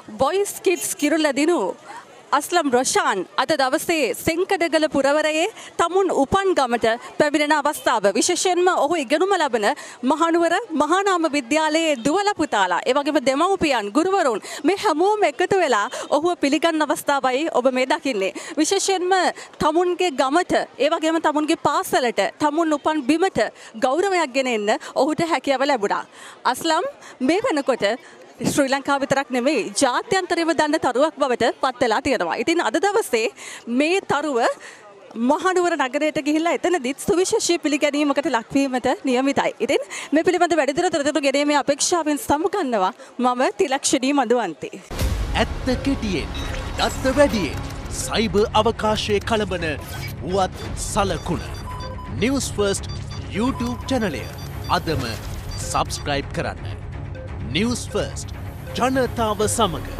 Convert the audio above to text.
Boys kids කිරුළදිනු අස්ලම් රොෂාන් අද දවසේ සෙන්කඩගල පුරවරයේ තමුන් උපන් ගමට පැමිණෙන අවස්ථාව. විශේෂයෙන්ම ඔහු ඉගෙනුම ලබන මහනුවර මහානාම විද්‍යාලයේ දුවල පුතාලා, ඒ වගේම දෙමව්පියන්, ගුරුවරුන් මේ හැමෝම එකතු වෙලා ඔහුව පිළිගන්න අවස්ථාවයි ඔබ මේ දකින්නේ. විශේෂයෙන්ම තමුන්ගේ ගමට, ඒ වගේම තමුන්ගේ පාසලට, තමුන් උපන් බිමට ගෞරවයක් ගෙන එන්න ඔහුට හැකියාව ලැබුණා. අස්ලම් මේ වෙනකොට ශ්‍රී ලංකාව විතරක් නෙමෙයි ජාත්‍යන්තරයේම දන්න තරුවක් බවට පත් වෙලා තියෙනවා. ඉතින් අද දවසේ මේ තරුව මහනුවර නගරයට ගිහිල්ලා එතනදිත් සුවිශේෂී පිළිගැනීමකට ලක්වීමට නියමිතයි. ඉතින් මේ පිළිබඳ වැඩිදුර තොරතුරු ගෙනීමේ අපේක්ෂාවෙන් සමුගන්නවා මම තිලක්ෂණී මදුවන්ති. ඇත්ත කෙටියෙන්, දත්ත වැඩියෙන්, සයිබර් අවකාශයේ කලබන වුවත් සලකුණ. නිවුස් ෆර්ස්ට් YouTube චැනලය අදම සබ්ස්ක්‍රයිබ් කරන්න. නිවුස් ෆර්ස්ට් ජනතාව සමග